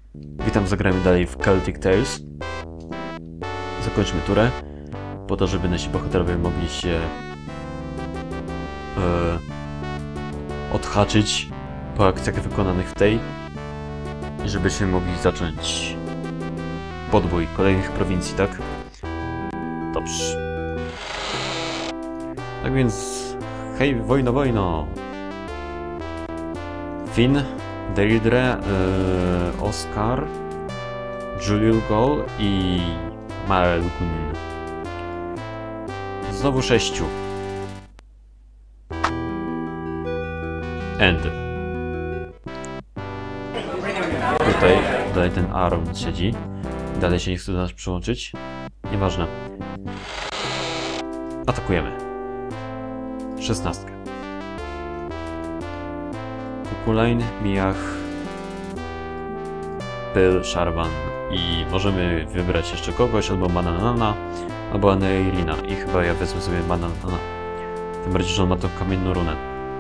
Witam, zagramy dalej w Celtic Tales. Zakończmy turę, po to, żeby nasi bohaterowie mogli się odhaczyć po akcjach wykonanych w tej i żebyśmy mogli zacząć podbój kolejnych prowincji, tak? Dobrze. Tak więc, hej, wojno, wojno! Finn, Deirdre, Oskar, Juliugol i Malgun. Znowu 6. End. Tutaj ten Aaron siedzi. Dalej się nie chce do nas przyłączyć. Nieważne. Atakujemy. 16. Kukulain, Miach, Pyl, Sharvan. I możemy wybrać jeszcze kogoś, albo Mananana, albo Aneirina. I chyba ja wezmę sobie Mananana. Tym bardziej, że on ma tą kamienną runę.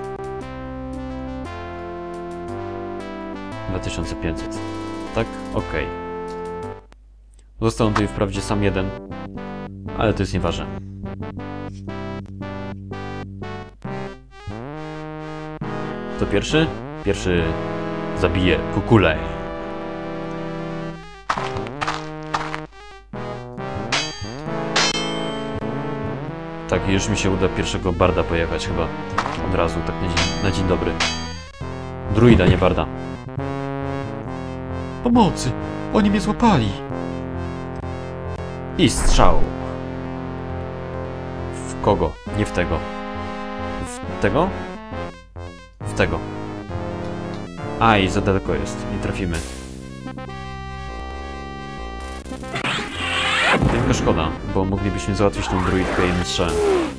2500. Tak? Okej. Został on tutaj wprawdzie sam jeden, ale to jest nieważne. Kto pierwszy? Pierwszy zabije Kukulej. Tak, już mi się uda pierwszego barda pojechać chyba od razu, tak na dzień dobry. Druida, nie barda. Pomocy! Oni mnie złapali! I strzał! W kogo? Nie w tego. W tego? W tego. Aj, za daleko jest. Nie trafimy. Tylko szkoda, bo moglibyśmy załatwić tą druidkę jednym strzałem.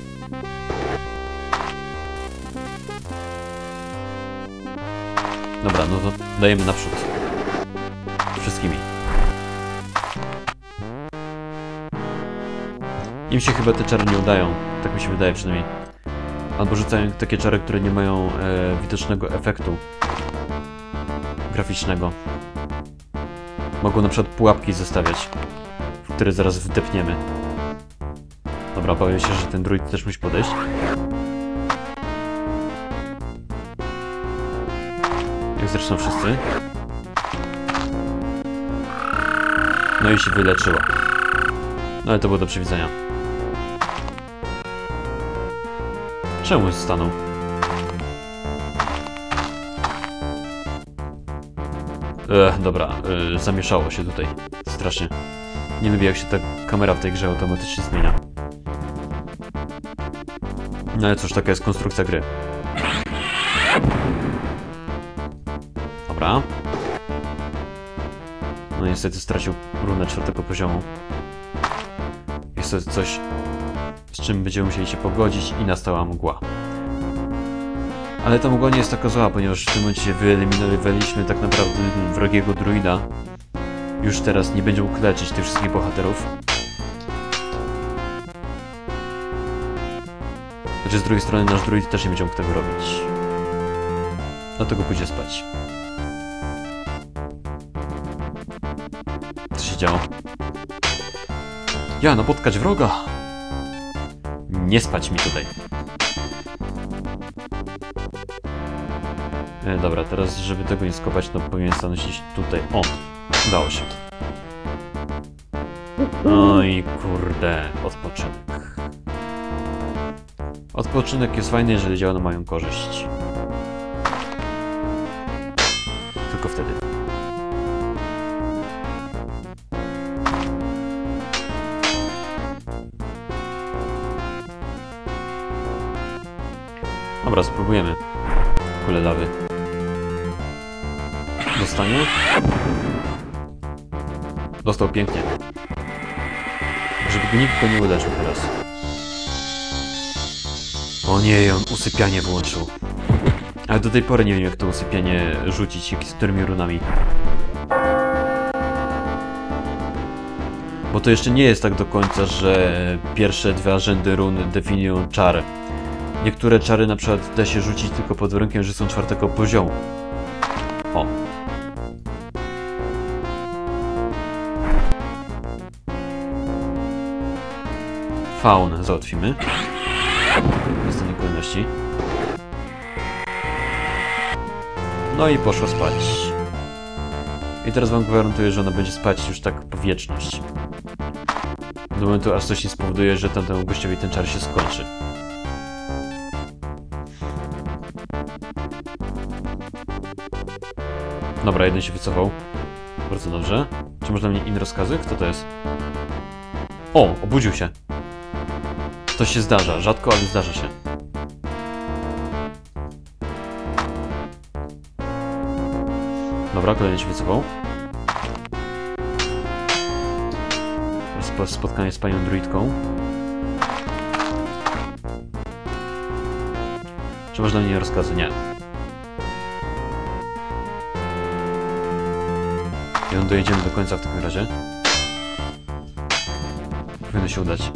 Dobra, no to dajemy naprzód. Wszystkimi. Im się chyba te czary nie udają. Tak mi się wydaje przynajmniej. Albo rzucają takie czary, które nie mają widocznego efektu graficznego. Mogą na przykład pułapki zostawiać, w które zaraz wdepniemy. Dobra, obawiam się, że ten druid też musi podejść. Jak zresztą wszyscy. No i się wyleczyła. No ale to było do przewidzenia. Czemu stanął? Dobra, zamieszało się tutaj. Strasznie. Nie lubię, jak się ta kamera w tej grze automatycznie zmienia. No ale cóż, taka jest konstrukcja gry. Dobra. No niestety stracił runę 4. poziomu. Jest to coś, z czym będziemy musieli się pogodzić i nastała mgła. Ale ta mgła nie jest taka zła, ponieważ w tym momencie wyeliminowaliśmy tak naprawdę wrogiego druida. Już teraz nie będzie mógł leczyć tych wszystkich bohaterów. Znaczy z drugiej strony nasz druid też nie będzie mógł tego robić. Dlatego pójdzie spać. Co się działo? Ja, napotkać wroga! Nie spać mi tutaj. Dobra, teraz żeby tego nie skopać, to powinien stanąć gdzieś tutaj. O! Udało się. No i kurde, odpoczynek. Odpoczynek jest fajny, jeżeli działa na moją korzyść. Tylko wtedy. Dobra, spróbujemy. Kule lawy. Dostanie? Dostał pięknie. Żeby go nikt go nie uderzył teraz. O nie, on usypianie włączył. Ale do tej pory nie wiem, jak to usypianie rzucić i z którymi runami. Bo to jeszcze nie jest tak do końca, że pierwsze 2 rzędy run definiują czar. Niektóre czary na przykład da się rzucić tylko pod warunkiem, że są 4. poziomu. O. faunę załatwimy. W następnej kolejności. No i poszło spać. I teraz wam gwarantuję, że ona będzie spać już tak po wieczność. Do momentu, aż coś nie spowoduje, że tamtemu gościowi ten czar się skończy. Dobra, jeden się wycofał. Bardzo dobrze. Czy można mnie inne rozkazy? Kto to jest? O! Obudził się. To się zdarza. Rzadko, ale zdarza się. Dobra, kolejny się wycofał. Spotkanie z panią druidką. Czy można mnie rozkazy? Nie. I dojedziemy do końca w takim razie. Powinno się udać.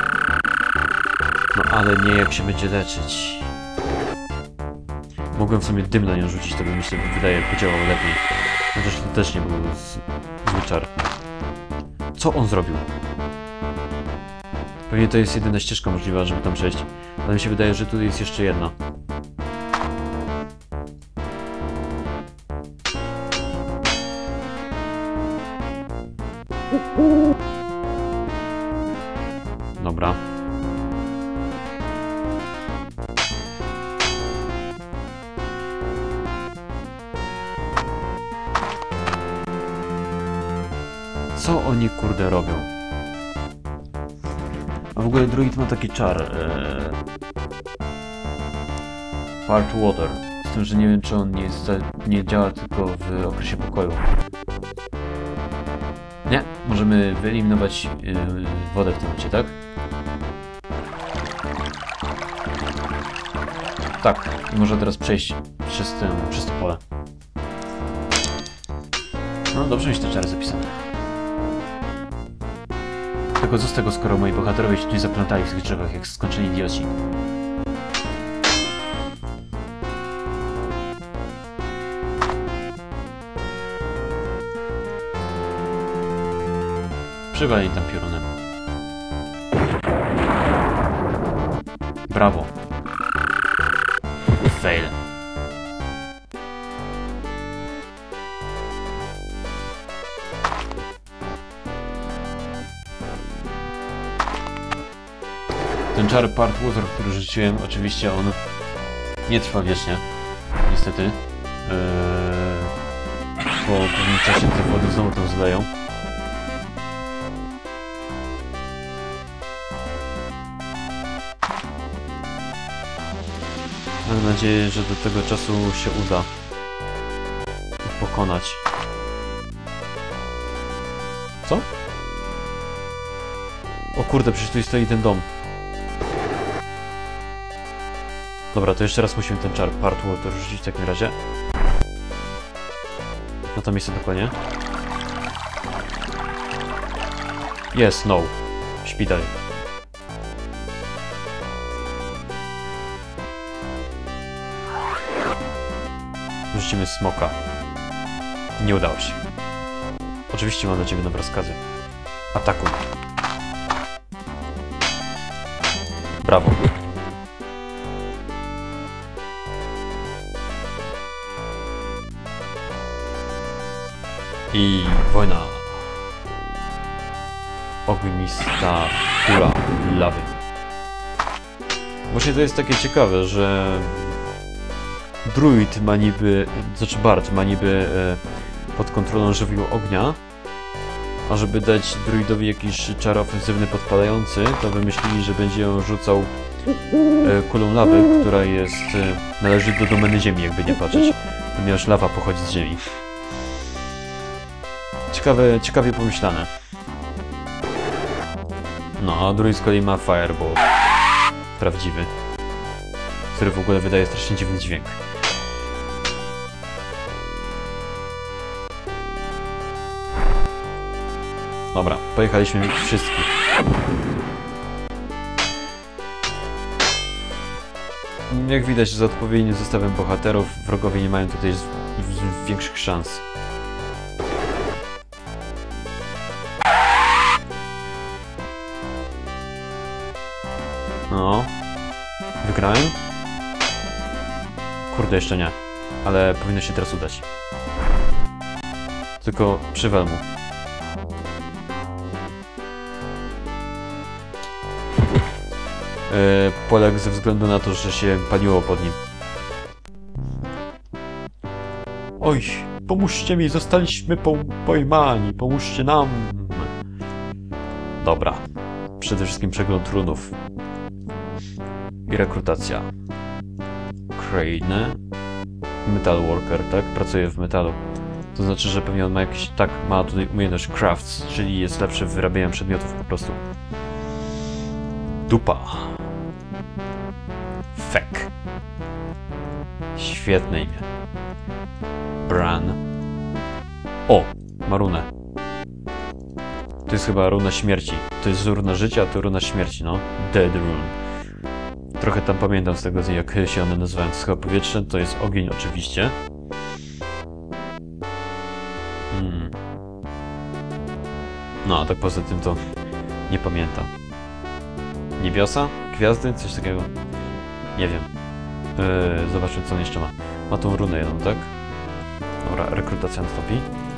No ale nie jak się będzie leczyć. Mogłem w sumie dym na nią rzucić, to by mi się wydaje podziałał lepiej. Chociaż to też nie był zły czar. Co on zrobił? Pewnie to jest jedyna ścieżka możliwa, żeby tam przejść. Ale mi się wydaje, że tu jest jeszcze jedna. Dobra. Co oni kurde robią? A w ogóle druid ma taki czar. Part Water. Z tym, że nie wiem, czy on nie działa tylko w okresie pokoju. Nie, możemy wyeliminować wodę w tym momencie, tak? Tak, i można teraz przejść przez to pole. No dobrze mi się te czary zapisane. Tylko co z tego, skoro moi bohaterowie się tu zaplątali w tych drzewach jak skończeni idioci? Przywali tam piorunem. Brawo. Fail. Ten czar Part Water, który rzuciłem, oczywiście on nie trwa wiecznie. Niestety. Po pewnym czasie te wody znowu to zleją. Mam nadzieję, że do tego czasu się uda ich pokonać. Co? O kurde, przecież tu stoi ten dom. Dobra, to jeszcze raz musimy ten czar Part Water rzucić w takim razie. Na to miejsce dokładnie. Yes, no. Śpi dalej. Rzucimy smoka. Nie udało się. Oczywiście mam dla ciebie nowe rozkazy. Atakuj. Brawo. I wojna. Ognista kula lawy. Właśnie to jest takie ciekawe, że druid ma niby, znaczy Bard ma niby pod kontrolą żywioł ognia, a żeby dać druidowi jakiś czar ofensywny podpalający, to wymyślili, że będzie ją rzucał kulą lawy, która jest, należy do domeny ziemi, jakby nie patrzeć, ponieważ lawa pochodzi z ziemi. Ciekawie pomyślane. No, a druid z kolei ma Fireball. Prawdziwy. Który w ogóle wydaje strasznie dziwny dźwięk. Dobra, pojechaliśmy wszystkich. Jak widać, z odpowiednim zestawem bohaterów wrogowie nie mają tutaj większych szans. wygrałem? Kurde, jeszcze nie. Ale powinno się teraz udać. Tylko przywal mu. Poległ ze względu na to, że się paliło pod nim. Oj, pomóżcie mi, zostaliśmy pojmani, pomóżcie nam. Dobra. Przede wszystkim przegląd runów. I rekrutacja. Crane. Metal worker, tak? Pracuje w metalu. To znaczy, że pewnie on ma jakiś... Tak, ma tutaj umiejętność crafts, czyli jest lepszy w wyrabianiu przedmiotów po prostu. Dupa. Fek. Świetne imię. Bran. O! Ma runę. To jest chyba runa śmierci. To jest runa życia, a to runa śmierci, no. Dead Rune. Trochę tam pamiętam z tego, jak się one nazywają. To jest chyba powietrze, to jest ogień oczywiście. No, a tak poza tym to nie pamiętam. Niebiosa? Gwiazdy? Coś takiego? Nie wiem. Zobaczmy, co on jeszcze ma. Ma tą runę jedną, tak? Dobra, rekrutacja nastąpi.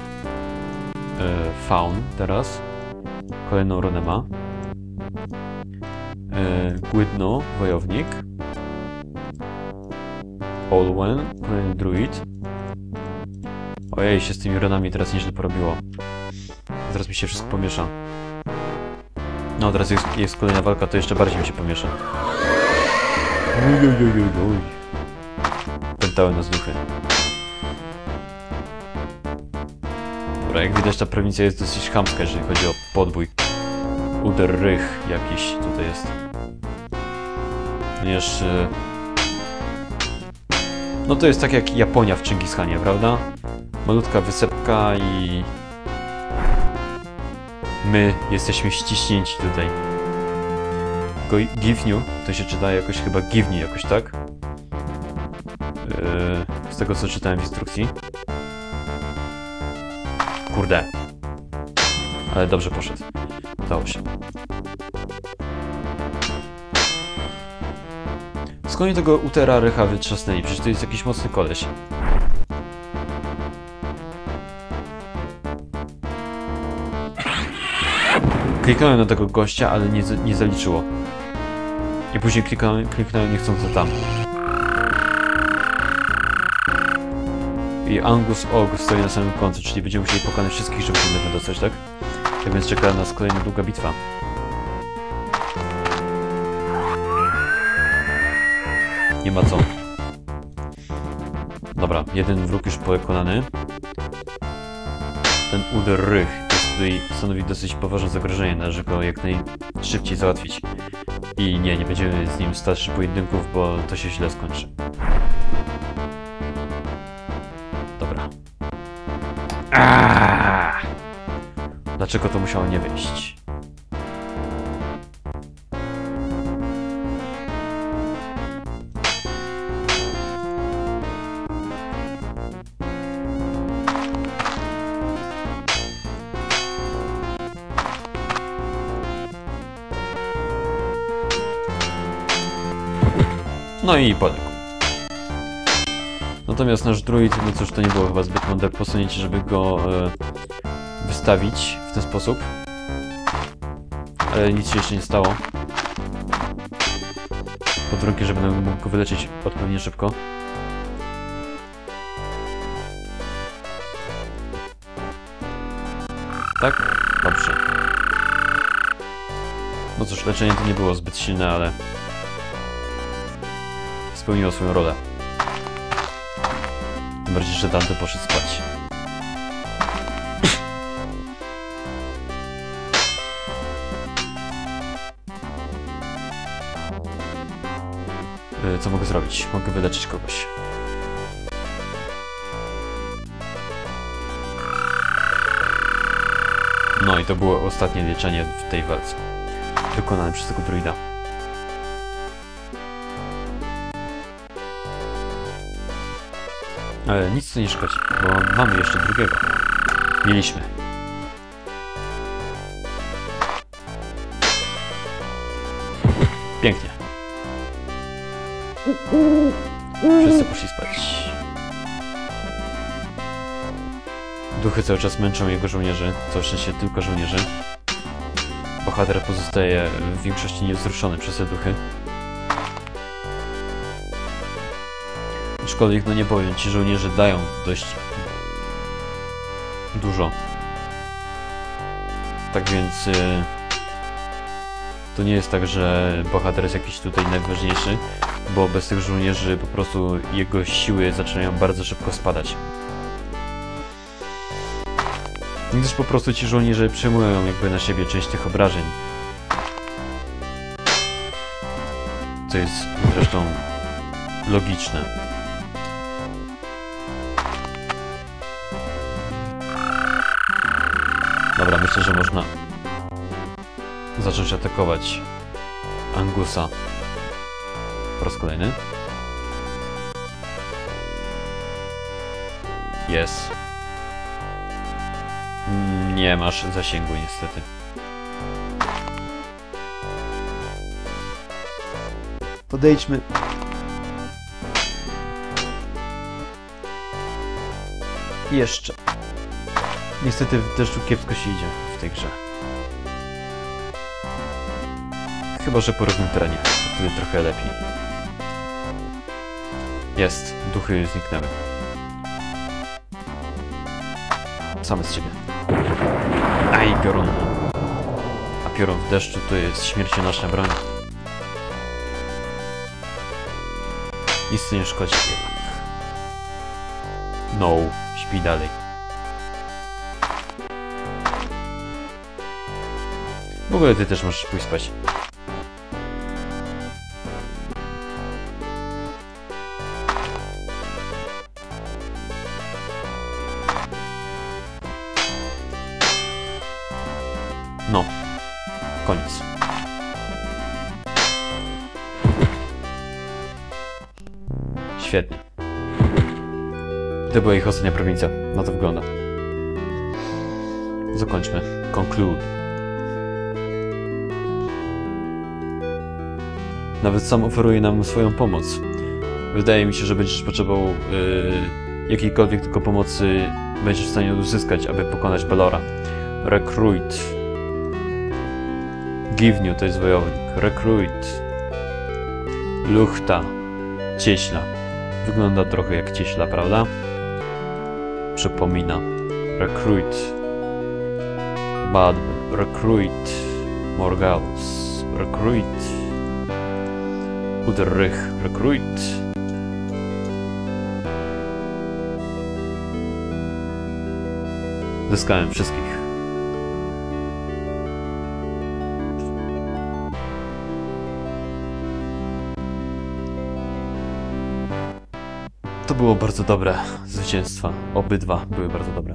Faun teraz. Kolejną runę ma. Gwydno, wojownik. Olwen, kolejny druid. Ojej, się z tymi runami teraz nieźle porobiło. Zaraz mi się wszystko pomiesza. No, teraz jest kolejna walka, to jeszcze bardziej mi się pomiesza. Oj. Pętały na zduchy. Dobra, jak widać ta prowincja jest dosyć chamska, jeżeli chodzi o podbój. Uder rych jakiś tutaj jest. Ponieważ... No to jest tak jak Japonia w Chingishanie, prawda? Malutka wysepka i... My jesteśmy ściśnięci tutaj. Givniu, to się czyta jakoś chyba Givni jakoś, tak? Z tego co czytałem w instrukcji. Kurde. Ale dobrze poszedł. Udało się. Skąd oni tego Utera Rycha wytrzasnęli? Przecież to jest jakiś mocny koleś. Kliknąłem na tego gościa, ale nie zaliczyło. I później kliknąłem niechcąco tam. I Angus Og stoi na samym końcu, czyli będziemy musieli pokonać wszystkich, żeby się dostać, tak? Tak więc czeka nas kolejna długa bitwa. Nie ma co. Dobra, jeden wróg już pokonany. Ten Uder Rych tutaj stanowi dosyć poważne zagrożenie, należy go jak najszybciej załatwić. I nie będziemy z nim starszych pojedynków, bo to się źle skończy. Dobra. Dlaczego to musiało nie wyjść? No i poległ. Natomiast nasz druid, no cóż, to nie było chyba zbyt mądre posunięcie, żeby go wystawić w ten sposób. Ale nic się jeszcze nie stało. Pod warunkiem, że będę mógł go wyleczyć odpowiednio szybko. Tak? Dobrze. No cóż, leczenie to nie było zbyt silne, ale... spełniło swoją rolę. Tym bardziej, że Dante poszedł spać. Co mogę zrobić? Mogę wyleczyć kogoś. No i to było ostatnie leczenie w tej walce. Wykonane przez tego druida. Ale nic to nie szkodzi, bo mamy jeszcze drugiego. Mieliśmy. Pięknie. Duchy cały czas męczą jego żołnierzy, całe szczęście tylko żołnierzy. Bohater pozostaje w większości niewzruszony przez te duchy. Aczkolwiek, no nie powiem, ci żołnierze dają dość dużo. Tak więc to nie jest tak, że bohater jest jakiś tutaj najważniejszy, bo bez tych żołnierzy po prostu jego siły zaczynają bardzo szybko spadać. Gdyż po prostu ci żołnierze przejmują jakby na siebie część tych obrażeń. Co jest zresztą logiczne. Dobra, myślę, że można zacząć atakować Angusa po raz kolejny. Jest. Nie masz zasięgu niestety. Podejdźmy. Jeszcze. Niestety w deszczu kiepsko się idzie w tej grze. Chyba że po równym terenie. Wtedy trochę lepiej. Jest. Duchy zniknęły. Same z ciebie. Aj, piorun. A piorun w deszczu to jest śmiercionośna broń. Nic to nie szkodzi jednak. No, śpi dalej. W ogóle ty też możesz pójść spać. No, koniec. Świetnie. To była ich ostatnia prowincja. Na to wygląda. Zakończmy. Conclude. Nawet sam oferuje nam swoją pomoc. Wydaje mi się, że będziesz potrzebował jakiejkolwiek tylko pomocy będziesz w stanie uzyskać, aby pokonać Bellora. Recruit. Givniu to jest wojownik. Recruit. Luchta. Cieśla. Wygląda trochę jak cieśla, prawda? Przypomina. Recruit. Bad. Recruit. Morgalus. Recruit. Udrych. Recruit. Zyskałem wszystkich. To było bardzo dobre zwycięstwa. Obydwa były bardzo dobre.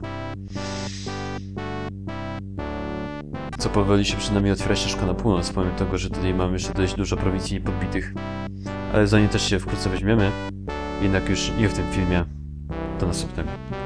Co powoli się przynajmniej otwiera ścieżka na północ, pomimo tego, że tutaj mamy jeszcze dość dużo prowincji niepodbitych. Ale za nie też się wkrótce weźmiemy. Jednak już nie w tym filmie. Do następnego.